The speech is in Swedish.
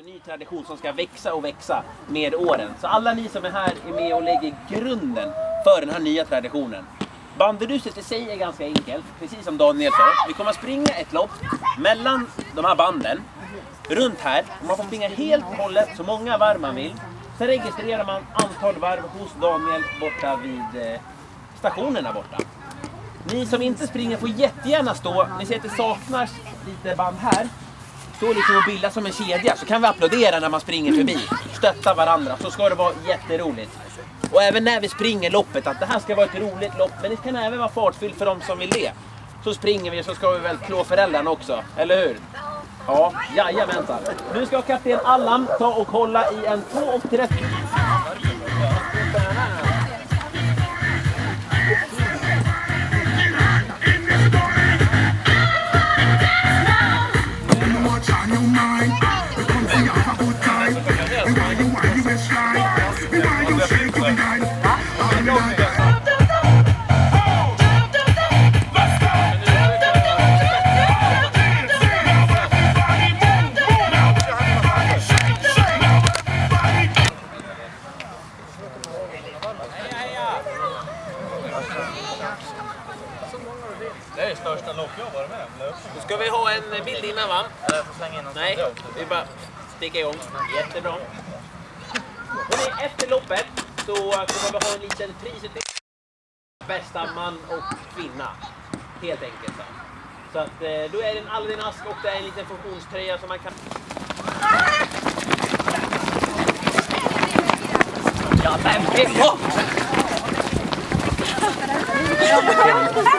En ny tradition som ska växa och växa med åren. Så alla ni som är här är med och lägger grunden för den här nya traditionen. Bandyruset i sig är ganska enkelt, precis som Daniel sa. Vi kommer att springa ett lopp mellan de här banden, runt här. Och man får springa helt och hållet, så många varv man vill. Sen registrerar man antal varv hos Daniel borta vid stationerna borta. Ni som inte springer får jättegärna stå. Ni ser att det saknas lite band här. Stå liksom och bilda som en kedja, så kan vi applådera när man springer förbi. Stötta varandra, så ska det vara jätteroligt. Och även när vi springer loppet, att det här ska vara ett roligt lopp, men det kan även vara fartfyllt för de som vill det. Så springer vi, så ska vi väl klå föräldrarna också, eller hur? Ja, jajamensan. Nu ska kapten Allan ta och hålla i en 2:30. Det är största lopp jag varit med. Då ska vi ha en bild innan, va? Nej, vi bara sticka igång. Jättebra. Och efter loppet så kommer vi ha en liten prisutdelning. Bästa man och kvinna. Helt enkelt. Så att då är det en Aladdin-ask och det är en liten funktionströja som man kan... Ja, men